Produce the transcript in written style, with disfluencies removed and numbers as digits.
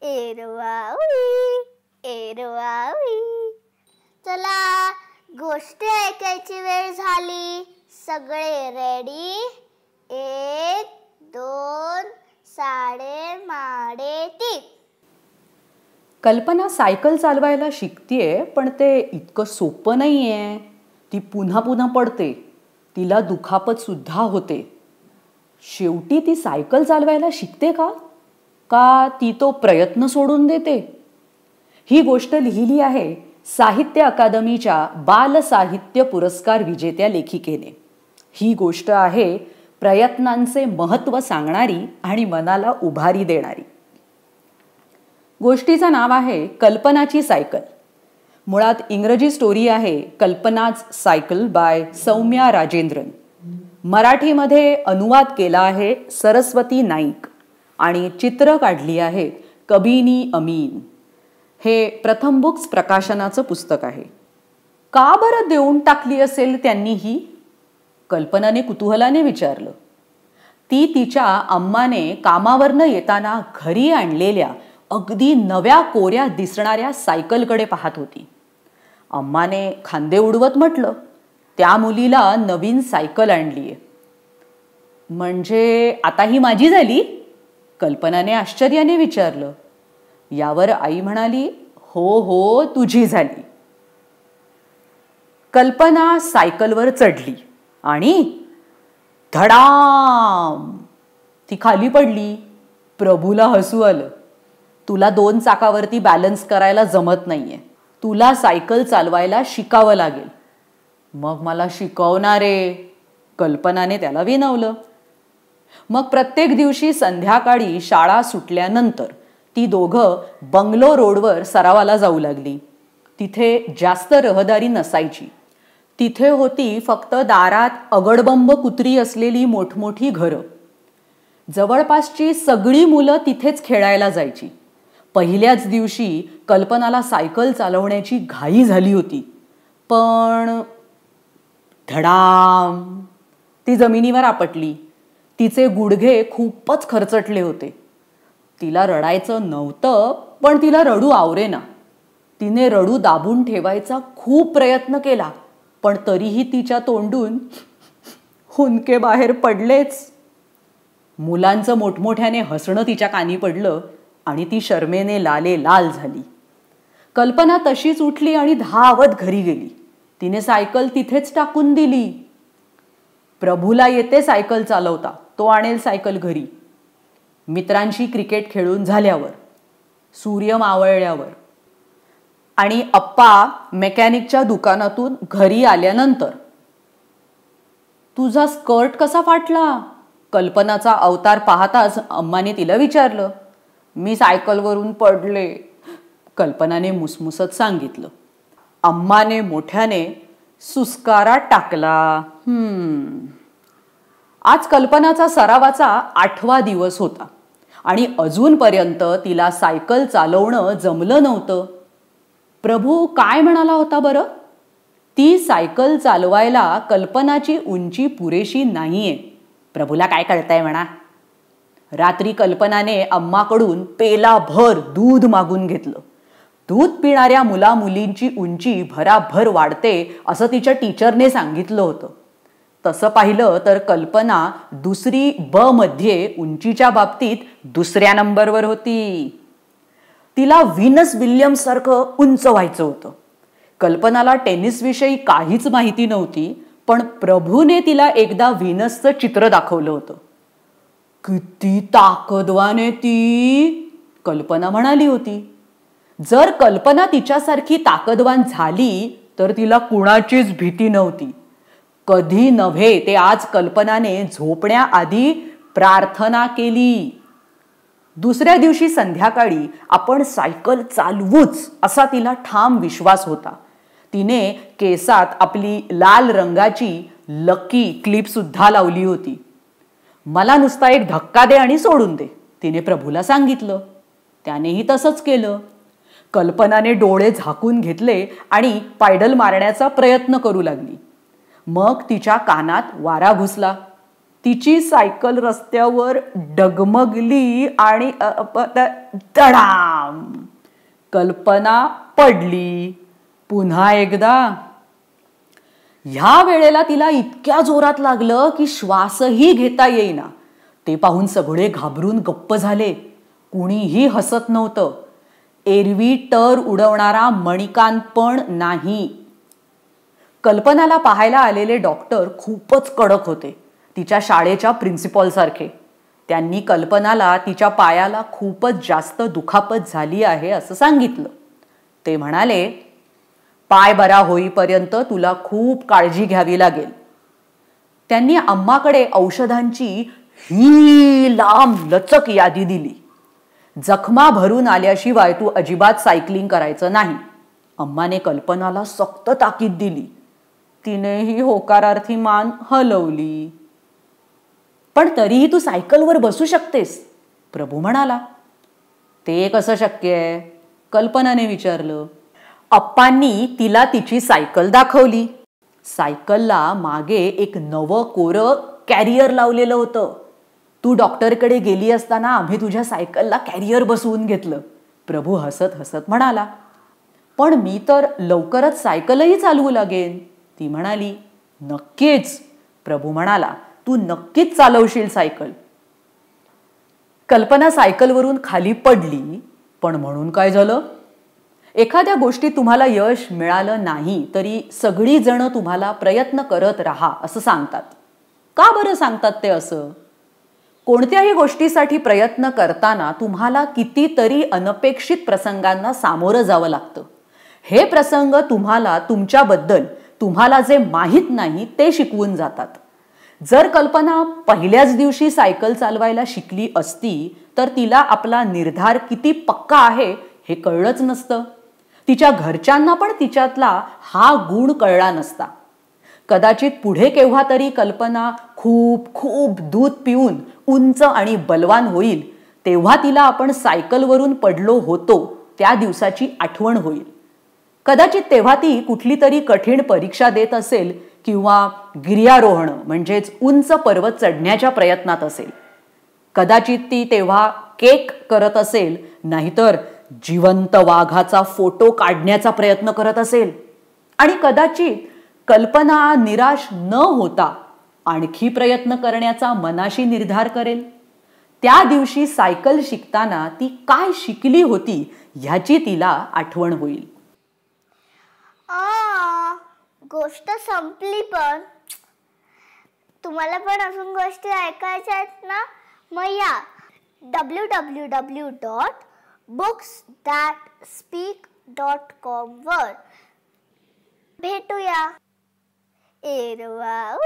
एरवावी एरवावी. चला गोष्ट ऐकायची वेळ झाली. सगळे रेडी? 1 2 साडे माडे 3. कल्पना सायकल चालवायला शिकतेय, पण ते इतकं सोपं नाहीये. ती पुन्हा पुन्हा पडते, तिला दुखापत सुद्धा होते. शेवटी ती सायकल चालवायला शिकते का ती तो प्रयत्न सोडून देते? ही गोष्ट लिहिली आहे साहित्य अकादमीच्या बाल साहित्य पुरस्कार विजेत्या लेखिकेने. ही गोष्ट आहे प्रयत्नांचे महत्त्व सांगणारी आणि मनाला उभारी देणारी. गोष्टीचं नाव आहे कल्पनाची सायकल. मुळात इंग्रजी स्टोरी आहे कल्पनाच सायकल बाय सौम्या राजेंद्रन. मराठीमध्ये अनुवाद केला आहे सरस्वती नाईक आणि चित्र काढली आहे कबीनी अमीन. हे प्रथम बुक्स प्रकाशनाचं पुस्तक आहे. का बरं देऊन टाकली असेल त्यांनी ही? कल्पनाने कुतूहलाने विचारलं. ती तिच्या अम्माने कामावरनं येताना घरी आणलेल्या अगदी नव्या कोऱ्या दिसणाऱ्या सायकलकडे पाहत होती. अम्माने खांदे उडवत म्हटलं, त्या मुलीला नवीन सायकल आणलीये. म्हणजे आता ही माझी झाली? कल्पनाने आश्चर्याने विचारलं. यावर आई म्हणाली, हो हो तुझी झाली. कल्पना सायकलवर चढली आणि धडाम ती खाली पडली. प्रभूला हसू आलं. तुला 2 चाकावरती बॅलन्स करायला जमत नाहीये. तुला सायकल चालवायला शिकावं लागेल. मग मला शिकवणारे? कल्पनाने त्याला विनवलं. मग प्रत्येक दिवशी संध्याकाळी शाळा सुटल्यानंतर ती दोघं बंगलो रोडवर सरावाला जाऊ लागली. तिथे जास्त रहदारी नसायची. तिथे होती फक्त दारात अगडबंब कुत्री असलेली मोठमोठी घरं. जवळपासची सगळी मुलं तिथेच खेळायला जायची. पहिल्याच दिवशी कल्पनाला सायकल चालवण्याची घाई झाली होती. पण धडाम ती जमिनीवर आपटली. तिचे गुडघे खूपच खरचटले होते. तिला रडायचं नव्हतं, पण तिला रडू आवरेना. तिने रडू दाबून ठेवायचा खूप प्रयत्न केला, पण तरीही तिच्या तोंडून हुंदके बाहेर पडलेच. मुलांचं मोठमोठ्याने हसणं तिच्या कानी पडलं आणि ती शरमेने लाल झाली. कल्पना तशीच उठली आणि धावत घरी गेली. तिने सायकल तिथेच टाकून दिली. प्रभूला येते सायकल चालवता, तो आणेल सायकल घरी. मित्रांशी क्रिकेट खेळून झाल्यावर, सूर्य मावळल्यावर आणि अप्पा मेकॅनिकच्या दुकानातून घरी आल्यानंतर. तुझा स्कर्ट कसा फाटला? कल्पनाचा अवतार पाहताच अम्माने तिला विचारलं. मी सायकलवरून पडले, कल्पनाने मुसमुसत सांगितलं. अम्माने मोठ्याने सुस्कारा टाकला. आज कल्पनाचा सरावाचा 8वा दिवस होता आणि अजूनपर्यंत तिला सायकल चालवणं जमलं नव्हतं. प्रभू काय म्हणाला होता बरं? ती सायकल चालवायला कल्पनाची उंची पुरेशी नाहीये. प्रभूला काय कळतंय म्हणा. रात्री कल्पनाने अम्माकडून पेलाभर दूध मागून घेतलं. दूध पिणाऱ्या मुला मुलींची उंची भराभर वाढते असं तिच्या टीचरने सांगितलं होतं. तसं पाहिलं तर कल्पना 2री ब मध्ये उंचीच्या बाबतीत 2ऱ्या नंबरवर होती. तिला व्हीनस विल्यम्स सारखं उंच व्हायचं होतं. कल्पनाला टेनिसविषयी काहीच माहिती नव्हती, पण प्रभूने तिला एकदा व्हीनसचं चित्र दाखवलं होतं. किती ताकदवान आहे ती, कल्पना म्हणाली होती. जर कल्पना तिच्यासारखी ताकदवान झाली तर तिला कुणाचीच भीती नव्हती. कधी नव्हे ते आज कल्पनाने झोपण्याआधी प्रार्थना केली. 2ऱ्या दिवशी संध्याकाळी आपण सायकल चालवूच असा तिला ठाम विश्वास होता. तिने केसात आपली लाल रंगाची लकी क्लिप सुद्धा लावली होती. मला नुसता एक धक्का दे आणि सोडून दे, तिने प्रभूला सांगितलं. त्यानेही तसंच केलं. कल्पनाने डोळे झाकून घेतले आणि पायडल मारण्याचा प्रयत्न करू लागली. मग तिच्या कानात वारा घुसला. तिची सायकल रस्त्यावर डगमगली आणि धडाम, कल्पना पडली. पुन्हा एकदा. ह्या वेळेला तिला इतक्या जोरात लागलं की श्वासही घेता येईना. ते पाहून सगळे घाबरून गप्प झाले. कुणीही हसत नव्हतं. एरवी टर उडवणारा मणिकांत पण नाही. कल्पनाला पाहायला आलेले डॉक्टर खूपच कडक होते, तिच्या शाळेच्या प्रिन्सिपॉल सारखे. त्यांनी कल्पनाला तिच्या पायाला खूपच जास्त दुखापत झाली आहे असं सांगितलं. ते म्हणाले, पाय बरा होईपर्यंत तुला खूप काळजी घ्यावी लागेल. त्यांनी अम्माकडे औषधांची ही लांब लचक यादी दिली. जखमा भरून आल्याशिवाय तू अजिबात सायकलिंग करायचं नाही. अम्माने कल्पनाला सक्त ताकीद दिली. तिनेही होकारार्थी मान हलवली. पण तरीही तू सायकलवर बसू शकतेस, प्रभू म्हणाला. ते कसं शक्य आहे, कल्पनाने विचारलं. अप्पांनी तिला तिची सायकल दाखवली. सायकलला मागे एक नवं कोरं कॅरियर लावलेलं होतं. तू डॉक्टरकडे गेली असताना आम्ही तुझ्या सायकलला कॅरियर बसवून घेतलं, प्रभू हसत हसत म्हणाला. पण मी तर लवकरच सायकलही चालवू लागेन, ती म्हणाली. नक्कीच, प्रभू म्हणाला. तू नक्कीच चालवशील सायकल. कल्पना सायकलवरून खाली पडली. पण म्हणून काय झालं? एखाद्या गोष्टीत तुम्हाला यश मिळालं नाही तरी सगळी जण तुम्हाला प्रयत्न करत राहा असं सांगतात. का बरं सांगतात ते असं? कोणत्याही गोष्टीसाठी प्रयत्न करताना तुम्हाला कितीतरी अनपेक्षित प्रसंगांना सामोरं जावं लागतं. हे प्रसंग तुम्हाला तुमच्याबद्दल तुम्हाला जे माहीत नाही ते शिकवून जातात. जर कल्पना पहिल्याच दिवशी सायकल चालवायला शिकली असती तर तिला आपला निर्धार किती पक्का आहे हे कळलंच नसतं. तिच्या घरच्यांना पण तिच्यातला हा गुण कळला नसता. कदाचित पुढे केव्हा तरी कल्पना खूप खूप दूध पिऊन उंच आणि बलवान होईल, तेव्हा तिला आपण सायकलवरून पडलो होतो त्या दिवसाची आठवण होईल. कदाचित तेव्हा ती कुठली तरी कठीण परीक्षा देत असेल किंवा गिर्यारोहण म्हणजेच उंच पर्वत चढण्याच्या प्रयत्नात असेल. कदाचित ती तेव्हा केक करत असेल, नाहीतर जिवंत वाघाचा फोटो काढण्याचा प्रयत्न करत असेल. आणि कदाचित कल्पना निराश न होता आणखी प्रयत्न करण्याचा मनाशी निर्धार करेल. त्या दिवशी सायकल शिकताना ती काय शिकली होती ह्याची तिला आठवण होईल. गोष्ट संपली. पण तुम्हाला पण अजून गोष्टी ऐकायच्या आहेत ना? मग या www.booksthatspeak.com वर भेटूया. एरवावी.